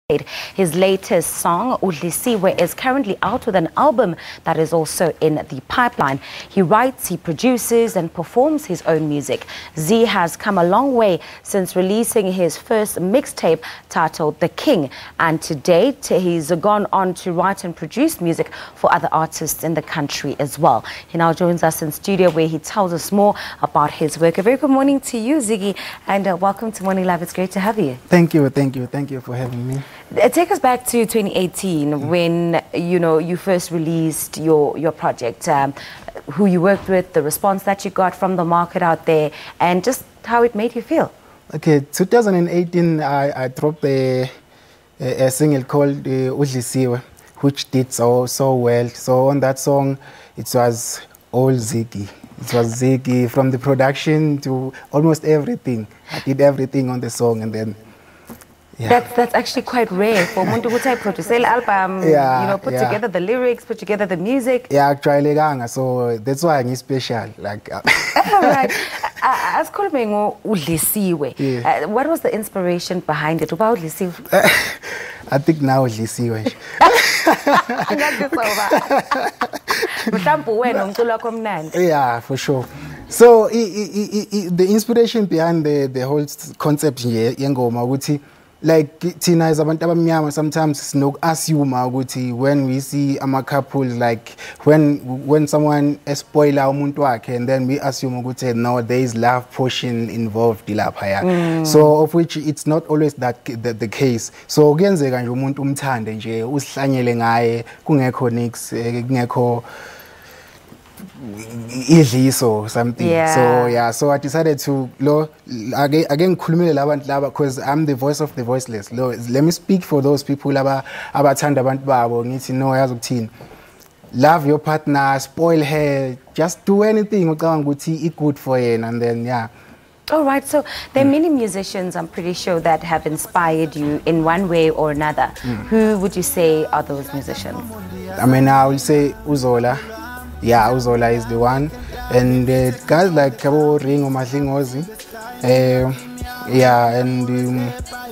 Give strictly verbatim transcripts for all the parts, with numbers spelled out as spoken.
His latest song, Udlisiwe, is currently out with an album that is also in the pipeline. He writes, he produces and performs his own music. Z has come a long way since releasing his first mixtape titled The King, and to date he's gone on to write and produce music for other artists in the country as well. He now joins us in studio where he tells us more about his work. A very good morning to you, Ziggy, and uh, welcome to Morning Live. It's great to have you. Thank you, thank you, thank you for having me. Take us back to twenty eighteen, mm. when you know you first released your your project, um, who you worked with, the response that you got from the market out there, and just how it made you feel. Okay, twenty eighteen, I, I dropped a, a, a single called uh, Udlisiwe, which did so so well. So on that song, it was all Ziggy. It was Ziggy from the production to almost everything. I did everything on the song, and then. Yeah. That's that's actually quite rare for Muntu to produce an album, yeah, you know, put yeah. together the lyrics, put together the music. Yeah, actually, so that's why I'm special. Like, uh. All right. As Kolmengo Udlisiwe, what was the inspiration behind it? About Udlisiwe? I think now Udlisiwe. Yeah, for sure. So I, I, I, the inspiration behind the the whole concept here, yengoma, ukuthi like Tina as abantu abamnyama sometimes snook assume ukuthi when we see ama couples, like when when someone spoiler umuntu wakhe, and then we assume ukuthi no, there is love portion involved lapha ya. Mm. So of which it's not always that the, the case. So kuyenzeka nje umuntu umthande nje usihlanyele ngaye kungekho nix kungekho idliso something. Yeah. So yeah, so I decided to lo again again ngikhulumele labantu laba because I'm the voice of the voiceless. Lo, let me speak for those people laba abathanda abantu babo ngithi no yazi ukuthini. Love your partner, spoil her, just do anything ucabanga ukuthi it's good for yena, and then yeah. All right, so there are many musicians, I'm pretty sure, that have inspired you in one way or another. Mm. Who would you say are those musicians? I mean, I would say Uzola. Yeah, Uzola is the one, and uh, guys like Kabo Ringo Mahlingozi, uh, yeah, and um,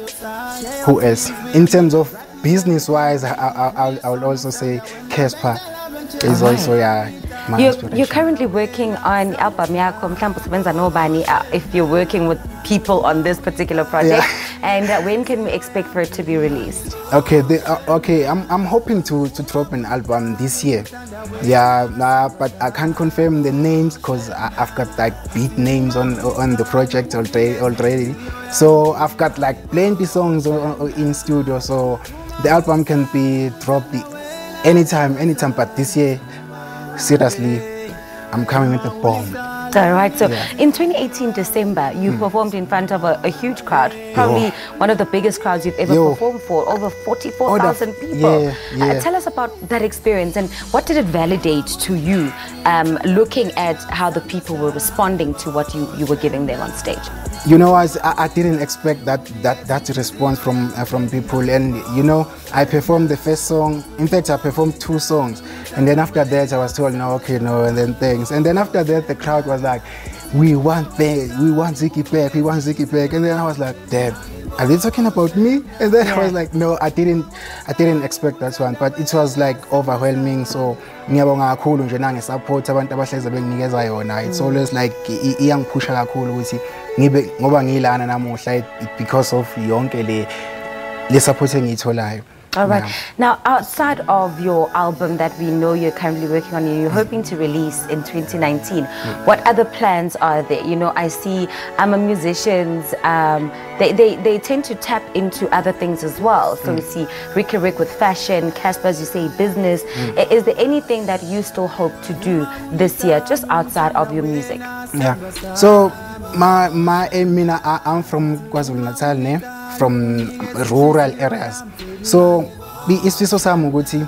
who else? In terms of business-wise, I, I, I would also say Casper is right. Also yeah. You're, you're currently working on album yakho mhlawumbe usebenza nobani if you're working with people on this particular project, yeah. And uh, when can we expect for it to be released? Okay, the, uh, okay, I'm I'm hoping to to drop an album this year. Yeah, uh, but I can't confirm the names because I've got like big names on on the project already. Already, so I've got like plenty songs in studio. So the album can be dropped anytime, anytime. But this year, seriously, I'm coming with a bomb. All right, so yeah. In twenty eighteen December, you mm. performed in front of a, a huge crowd, probably Yo. one of the biggest crowds you've ever Yo. performed for, over forty-four thousand people. Yeah, yeah. Uh, tell us about that experience and what did it validate to you, um, looking at how the people were responding to what you, you were giving them on stage? You know, I, I didn't expect that that that response from uh, from people, and you know, I performed the first song. In fact, I performed two songs, and then after that, I was told no, okay, no, and then things, and then after that, the crowd was like, "We want back, we want Ziggy back, we want Ziggy back," and then I was like, "Damn, are they talking about me?" And then yeah. I was like, "No, I didn't, I didn't expect that one," but it was like overwhelming. So ngiyabonga kakhulu nje nange support abantu abahleze benginikeza yona. It's always like iyangiphusha kakhulu ukuthi ngibe ngoba ngilana namuhla because of yonke le le support engiyitholayo. All right. Yeah. Now, outside of your album that we know you're currently working on, you're hoping to release in twenty nineteen, mm. what other plans are there? You know, I see I'm a musicians, um, they, they, they tend to tap into other things as well. So mm. we see Ricky Rick with fashion, Casper, as you say, business. Mm. Is there anything that you still hope to do this year, just outside of your music? Yeah. So, my, my, I mean, I, I'm from KwaZulu-Natal, ne? From rural areas. So isifiso sami ukuthi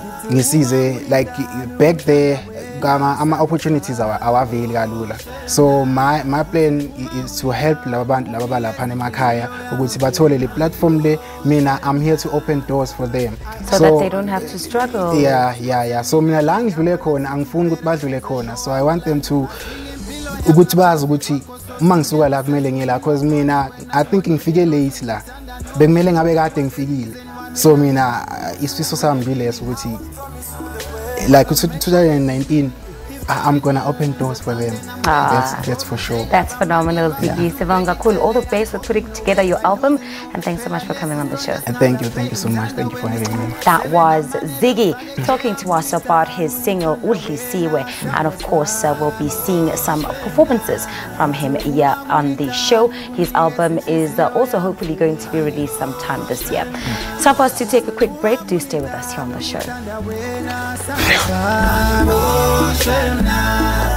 ngisize like back there ama opportunities awaveli kalula. So my my plan is to help laba bantu laba balapha emakhaya ukuthi bathole le platform le. Mina I'm here to open doors for them so, so that they don't have to struggle. Yeah, yeah, yeah. So mina la ngidlule khona angifuni ukuthi badlule khona. So I want them to ukuthi bazi ukuthi uma ngisuka la kumele ngiyela because mina I think ngifike late la bekumele ngabe kade ngifikile. So mina isifiso sami biles ukuthi like twenty nineteen I'm gonna open doors for them. Ah, that's, that's for sure. That's phenomenal, Ziggy. Sibonga kakhulu. All the best for putting together your album, and thanks so much for coming on the show. And thank you, thank you so much. Thank you for having me. That was Ziggy talking to us about his single Udlisiwe, and of course uh, we'll be seeing some performances from him here on the show. His album is uh, also hopefully going to be released sometime this year. Mm. So for us to take a quick break, do stay with us here on the show.